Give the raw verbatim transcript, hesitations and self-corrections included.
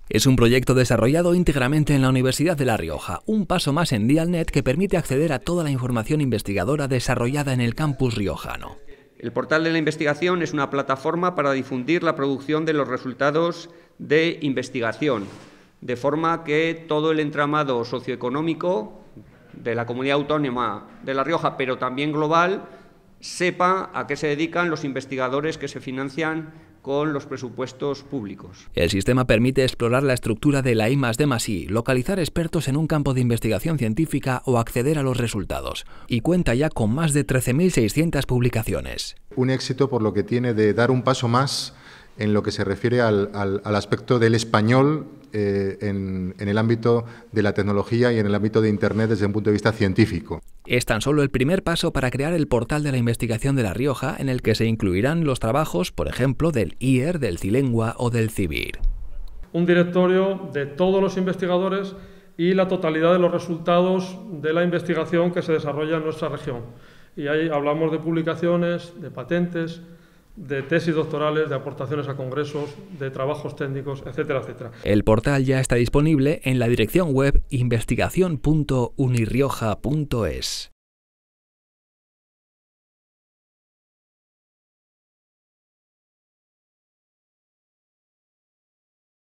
Es un proyecto desarrollado íntegramente en la Universidad de La Rioja, un paso más en Dialnet que permite acceder a toda la información investigadora desarrollada en el campus riojano. El portal de la investigación es una plataforma para difundir la producción de los resultados de investigación, de forma que todo el entramado socioeconómico de la comunidad autónoma de La Rioja, pero también global, sepa a qué se dedican los investigadores que se financian con los presupuestos públicos. El sistema permite explorar la estructura de la I más D más I, localizar expertos en un campo de investigación científica o acceder a los resultados. Y cuenta ya con más de trece mil seiscientas publicaciones. Un éxito por lo que tiene de dar un paso más en lo que se refiere al, al, al aspecto del español eh, en, en el ámbito de la tecnología y en el ámbito de Internet desde un punto de vista científico. Es tan solo el primer paso para crear el portal de la investigación de La Rioja, en el que se incluirán los trabajos, por ejemplo, del I E R, del Cilengua o del CIBIR. Un directorio de todos los investigadores y la totalidad de los resultados de la investigación que se desarrolla en nuestra región. Y ahí hablamos de publicaciones, de patentes, de tesis doctorales, de aportaciones a congresos, de trabajos técnicos, etcétera, etcétera. El portal ya está disponible en la dirección web investigación punto unirioja punto es.